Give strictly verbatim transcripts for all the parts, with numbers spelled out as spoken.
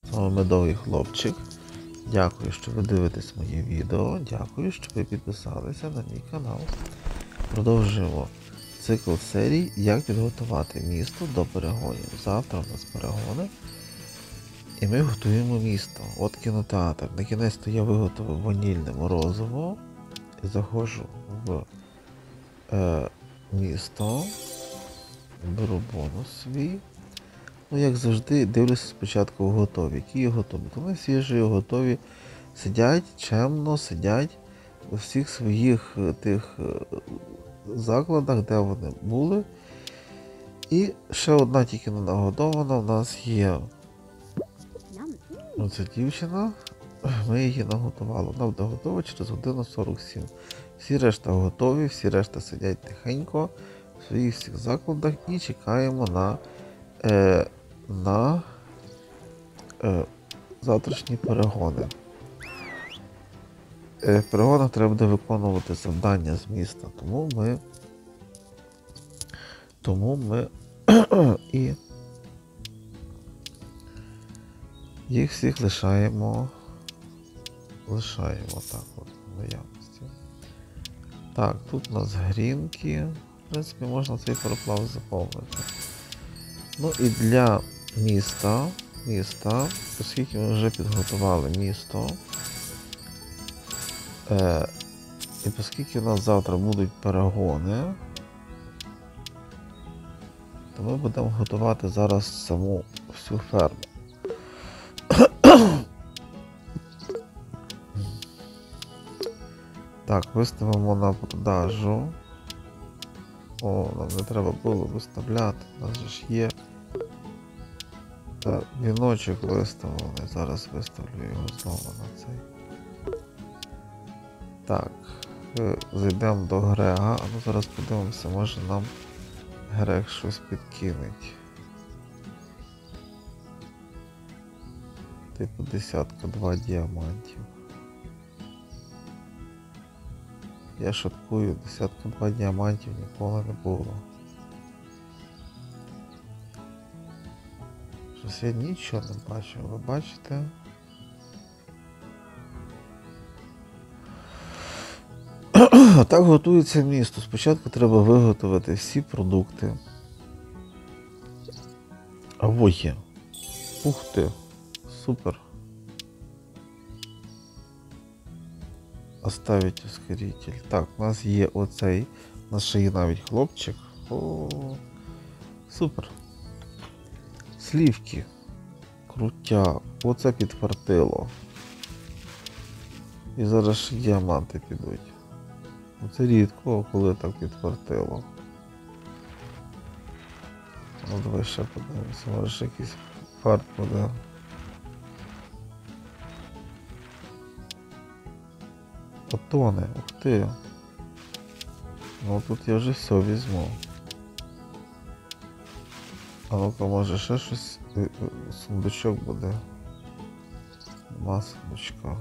З вами медовий хлопчик. Дякую, що ви дивитесь моє відео. Дякую, що ви підписалися на мій канал. Продовжуємо цикл серій, як підготувати місто до перегонів. Завтра в нас перегони. І ми готуємо місто. От кінотеатр. На кінець-то я виготовив ванільне морозиво. І заходжу в е, місто. Беру бонус свій. Ну, як завжди, дивлюся спочатку готові. Які є готові? То вони всі ж готові. Сидять, чемно, сидять у всіх своїх тих закладах, де вони були. І ще одна тільки не нагодована в нас є. Оце дівчина. Ми її наготували. Вона буде готова через годину сорок сім. Всі решта готові, всі решта сидять тихенько в своїх всіх закладах і чекаємо на е, на е, завтрашні перегони. Е, в перегонах треба буде виконувати завдання з міста, тому ми тому ми і їх всіх лишаємо лишаємо так от в наявності. Так, тут у нас грінки. В принципі, можна цей пароплав заповнити. Ну і для міста, міста, оскільки ми вже підготували місто, е, і оскільки у нас завтра будуть перегони, то ми будемо готувати зараз саму всю ферму. Так, виставимо на продажу. О, нам не треба було виставляти, у нас же ж є. Так, віночок виставлений, зараз виставлю його знову на цей. Так, зайдемо до Грега, а ну зараз подивимося, може нам Грег щось підкинеть. Типу десятка, два діамантів. Я шуткую, десятка два діамантів ніколи не було. Щось я нічого не бачу, ви бачите? Так готується місто. Спочатку треба виготовити всі продукти. А во є. Ух ти, супер. Оставить ускоритель. Так, у нас є оцей, у нас ще є навіть хлопчик. О, супер. Слівки. Крутяк. Оце підфартило. І зараз ще діаманти підуть. Оце рідко, коли так підфартило. Ну давай ще подивимося, може ще якийсь фарт буде. Батони, ух ти. Ну тут я вже все візьму. А ну-ка, може ще щось, сундучок буде. Нема сундучка.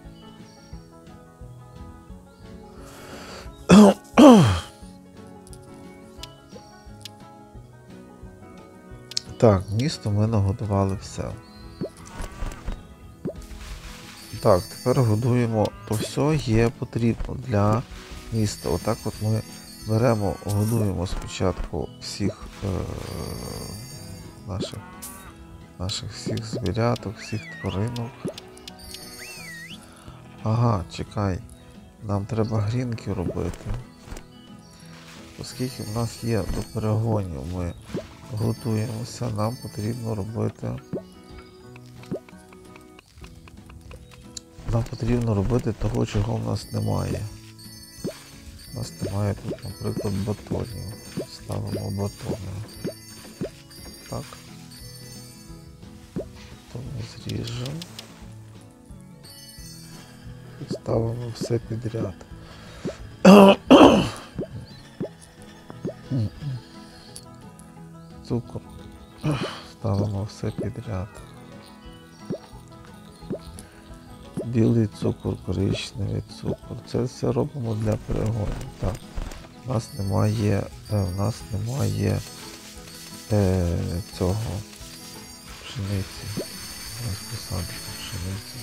Так, місто ми нагодували все. Так, тепер годуємо, то все є потрібно для міста. Отак от ми беремо, годуємо спочатку всіх е наших, наших всіх звіряток, всіх тваринок. Ага, чекай, нам треба грінки робити. Оскільки в нас є до перегонів, ми готуємося, нам потрібно робити Нам потрібно робити того, чого в нас немає. У нас немає тут, наприклад, батонів. Ставимо батони. Так. То ми зріжемо. І ставимо все підряд. Цукор. Ставимо все підряд. Білий цукор, коричневий цукор. Це все робимо для перегонів. Так. У нас немає, у нас немає е, цього пшениці. У нас посадити пшеницю.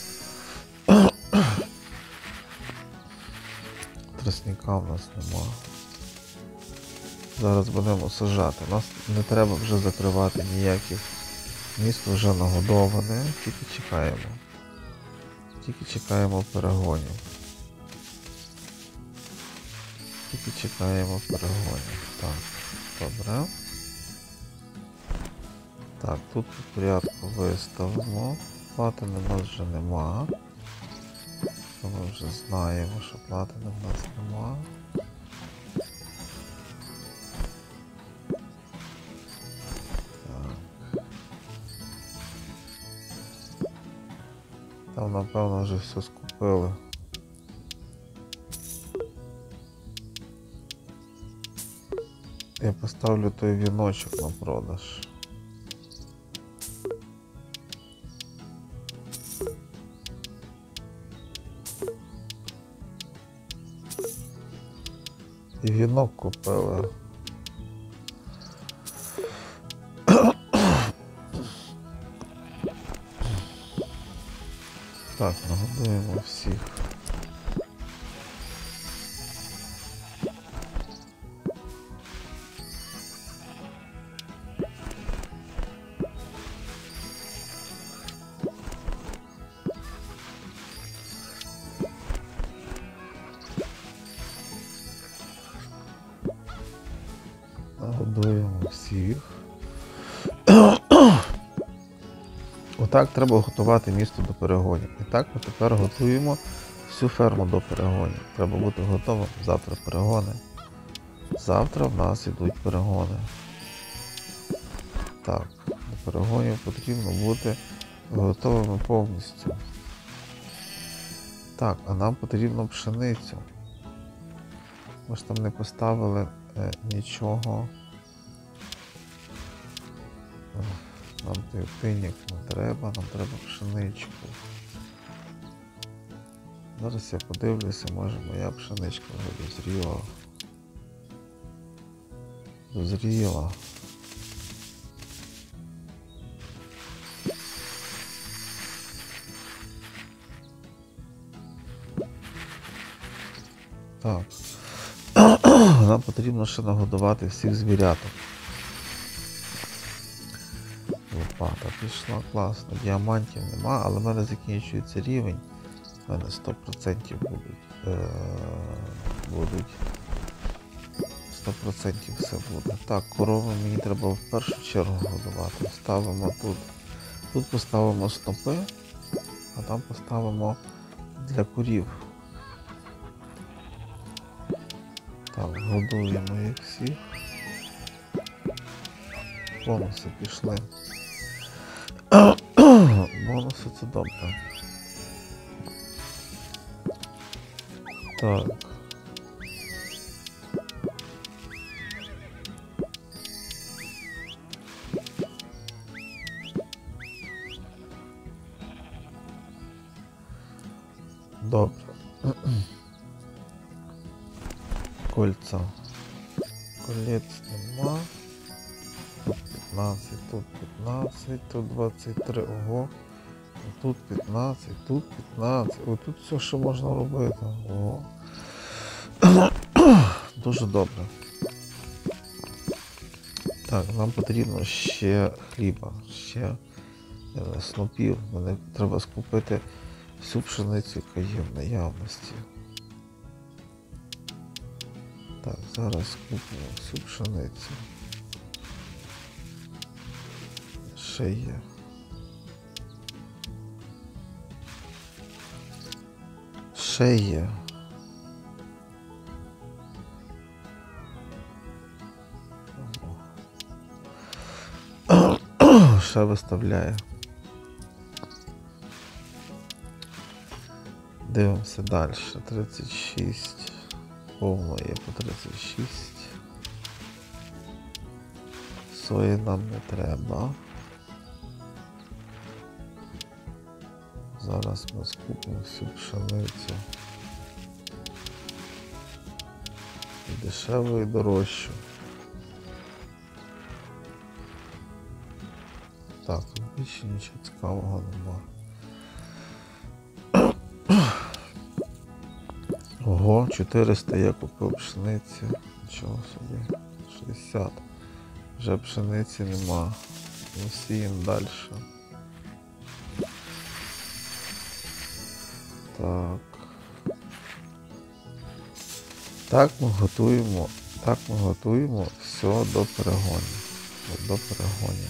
Тростника в нас нема. Зараз будемо сажати. Нас не треба вже закривати ніяких. Місто вже нагодоване, тільки чекаємо. Тільки чекаємо перегонів. Тільки чекаємо перегонів. Так, добре. Так, тут по порядку виставимо. Платини в нас вже нема. Ми вже знаємо, що платини в нас нема. Там, напевно, вже все скупили. Я поставлю той віночок на продаж. І вінок купили. Так, нагодуємо всіх. Нагодуємо всіх. Отак треба готувати місто до перегонів. І так ми тепер готуємо всю ферму до перегонів. Треба бути готовим. Завтра перегони. Завтра в нас йдуть перегони. Так, до перегонів потрібно бути готовими повністю. Так, а нам потрібно пшеницю. Ми ж там не поставили е, нічого. Нам тиняк не треба, нам треба пшеничку. Зараз я подивлюся, може моя пшеничка вже дозріла. Дозріла. Так. Нам потрібно ще нагодувати всіх звіряток. Лопата пішла, класно. Діамантів нема, але в мене закінчується рівень. У мене сто відсотків будуть. Е будуть. сто відсотків все буде. Так, корови мені треба в першу чергу годувати. Ставимо тут. Тут поставимо снопи, а там поставимо для курів. Так, годуємо їх всіх. Бонуси пішли. Бонуси це добре. Так. Добре. Кольца. Колець нема. Тут п'ятнадцять, тут п'ятнадцять, тут двадцять три, ого. Тут п'ятнадцять, тут п'ятнадцять. Ось тут все, що можна робити. Ого. Дуже добре. Так, нам потрібно ще хліба, ще снопів. Мені треба скупити всю пшеницю, яка є в наявності. Так, зараз купимо всю пшеницю. Ще є. Ще є. Ще виставляє. Дивимося далі. тридцять шість. Повно є по тридцять шість. Сої нам не треба. Зараз ми скупимо всю пшеницю. І дешеву, і дорожчу. Так, тут більше нічого цікавого нема. Ого, чотириста я купив пшениці. Нічого собі. шістдесят. Вже пшениці нема. Ми сіємо далі. Так. Так ми готуємо. Так ми готуємо все до перегонів. До перегонів.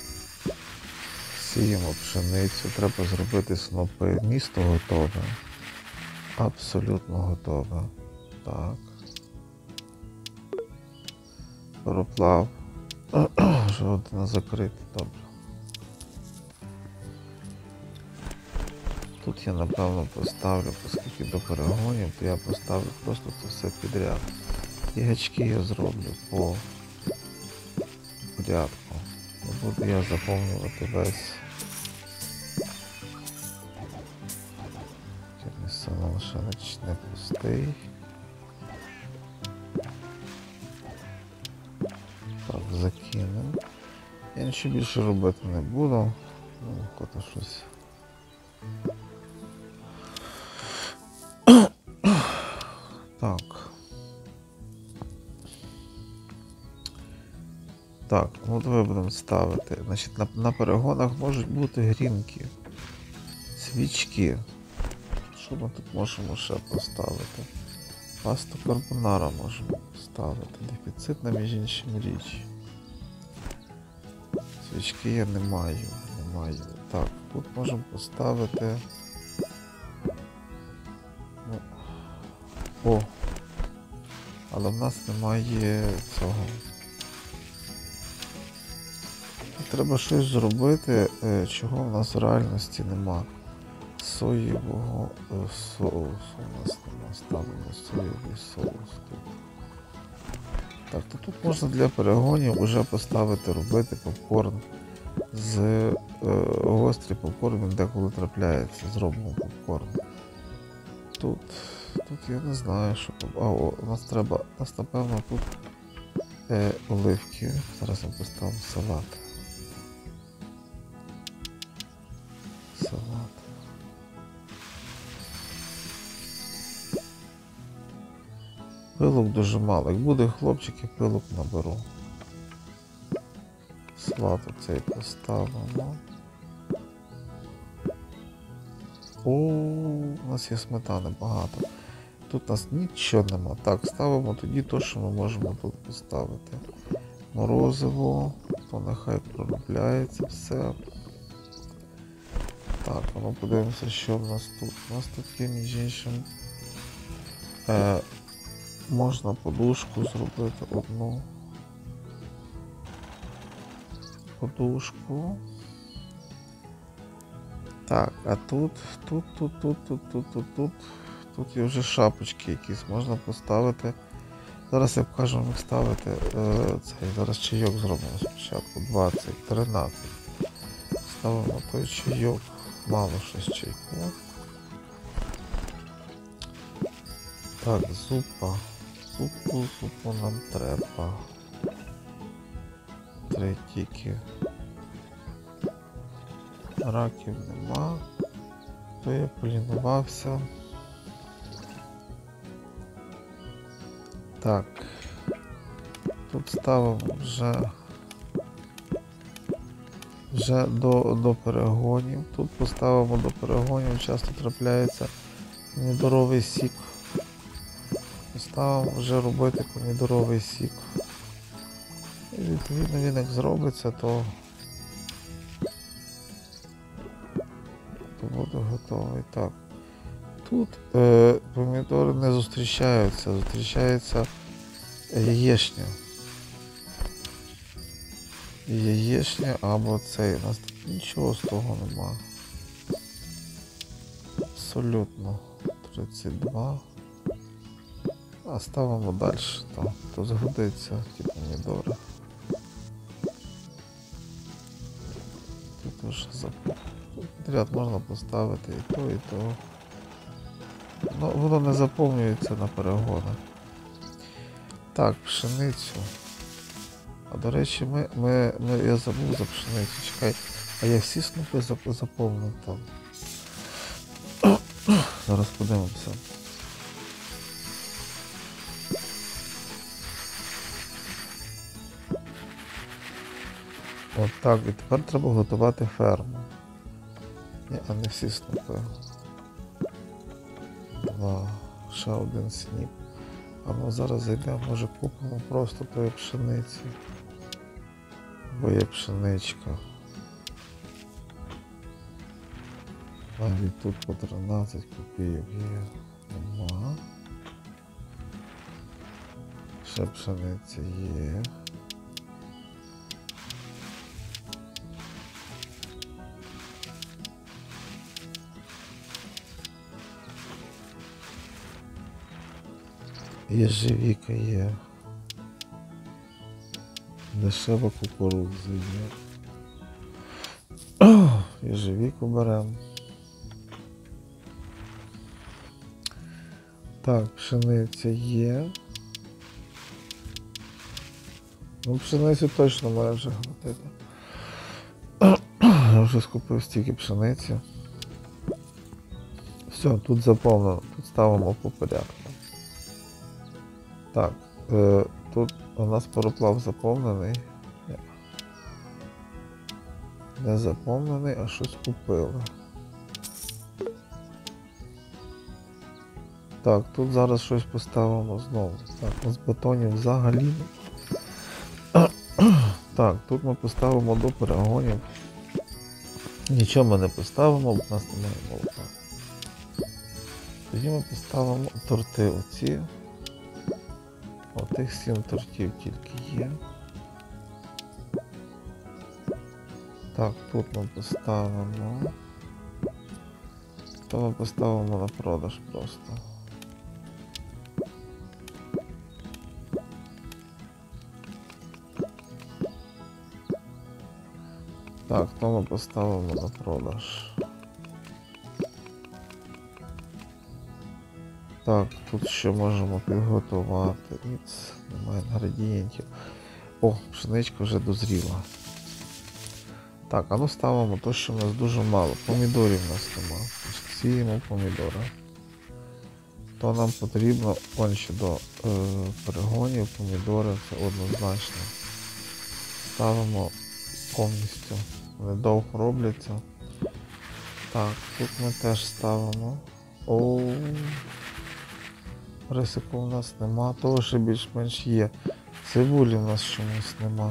Сіємо пшеницю, треба зробити снопи. Місто готове. Абсолютно готове. Так. Пароплав. Жодна закрита, добре. Тут я напевно поставлю, оскільки до перегонів, то я поставлю просто це все підряд. І гачки я зроблю по порядку. Не буду я заповнювати весь. Кернісона лише не пустий. Так, закинемо. Я нічого більше робити не буду. Ну, коли щось. Так. Так, ну давай будемо ставити. Значить, на, на перегонах можуть бути грінки, свічки. Що ми тут можемо ще поставити? Пасту карбонара можемо поставити. Дефіцитна, між іншим, річ. Свічки я не маю. Не маю. Так, тут можемо поставити. Ну. О! Але в нас немає цього. Треба щось зробити, чого в нас в реальності нема. Соєвого соусу у нас нема. Ставимо соєвий соус тут. Так, то тут можна для перегонів вже поставити, робити попкорн з е, гострий попкорн, він деколи трапляється, зробимо попкорн. Тут, тут я не знаю, що... А, о, у нас треба, у нас напевно тут е, оливки. Зараз ми поставимо салат. Салат. Пилок дуже мало. Як буде хлопчики, пилок наберу. Салат оцей поставимо. О, у нас є сметани багато. Тут у нас нічого нема. Так, ставимо тоді те, що ми можемо тут поставити. Морозиво, то нехай проробляється все. Так, ну подивимося, що в нас тут. У нас тут є, між іншим, е, можна подушку зробити одну. Подушку. Так, а тут, тут, тут, тут, тут, тут, тут, тут, тут є вже шапочки якісь можна поставити. Зараз я покажу, як ставити. Е, цей, зараз чайок зробимо спочатку. двадцять, тринадцять. Ставимо той чайок. Мало щось чайку. Так, зупа. Зупу, зупу нам треба. Три тільки. Раків нема. То я полінувався. Так. Тут ставимо вже вже до, до перегонів. Тут поставимо до перегонів, часто трапляється помідоровий сік. Поставимо вже робити помідоровий сік. І відповідно він як зробиться, то, то буде готовий. Так. Тут е, помідори не зустрічаються, зустрічається яєчня. Яєчня або цей. У нас тут нічого з того нема. Абсолютно. тридцять два. А ставимо далі. Так, то згодиться ті помідори. Тут вже запах. Тут підряд можна поставити і то, і то. Ну, воно не заповнюється на перегони. Так, пшеницю. А до речі, ми, ми, ми, я забув за пшеницю. Чекай, А я всі снупи зап- заповнив там. Зараз подивимося. От так, і тепер треба готувати ферму. Ні, а не всі снупи. Два. Ще один сніп. А ну зараз зайдемо, може купимо просто тої пшениці. Бо є пшеничка. Навіть тут по тринадцять копійок є. Нема. Ще пшениця є. Єжевіка є. Дешева кукурудза є. Єжевіку беремо. Так, пшениця є. Ну, пшеницю точно має вже хватити. Я вже скупив стільки пшениці. Все, тут заповнено. Тут ставимо по порядку. Так, е, тут у нас пароплав заповнений. Ні. Не заповнений, а щось купили. Так, тут зараз щось поставимо знову. Так, у нас бетонів взагалі. Так, тут ми поставимо до перегонів. Нічого ми не поставимо, бо в нас немає молока. Тоді ми поставимо торти оці. Отих сім тортів тільки є. Так, тут ми поставимо. То ми поставимо на продаж просто. Так, то ми поставимо на продаж. Так, тут ще можемо підготувати. Ніц, немає інгредієнтів. О, пшеничка вже дозріла. Так, а ну ставимо то, що в нас дуже мало. Помідорів в нас нема. Сіємо помідори. То нам потрібно он ще до е, перегонів, помідори, це однозначно. Ставимо повністю. Вони довго робляться. Так, тут ми теж ставимо. О, рисику у нас нема, того ще більш-менш є. Цибулі в нас чомусь нема.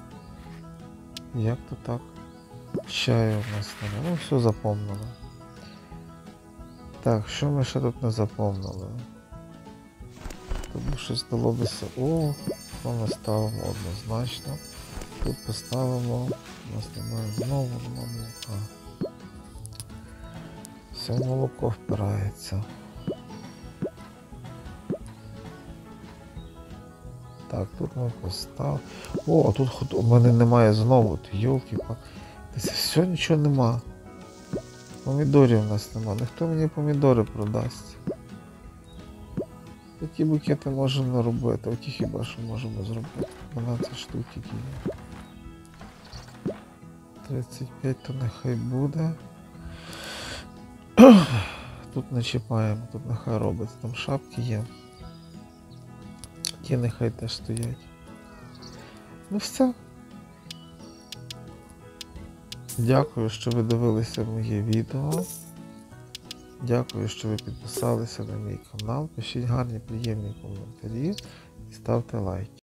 Як то так? Чаю в нас нема. Ну, все заповнено. Так, що ми ще тут не заповнили? Тому щось здалося. О, то ми ставимо однозначно. Тут поставимо. У нас немає знову нема молока. Все молоко впирається. Так, тут ми поставимо. О, а тут у мене немає знову. Йолки, десь все, нічого нема. Помідорів у нас нема. Ніхто мені помідори продасть. Такі букети можемо не робити. Оті хіба що можемо зробити. дванадцять штук тільки є. тридцять п'ять то нехай буде. Тут не чіпаємо, тут нехай робиться. Там шапки є. Ті нехай теж стоять. Ну все. Дякую, що ви дивилися моє відео. Дякую, що ви підписалися на мій канал. Пишіть гарні, приємні коментарі і ставте лайки.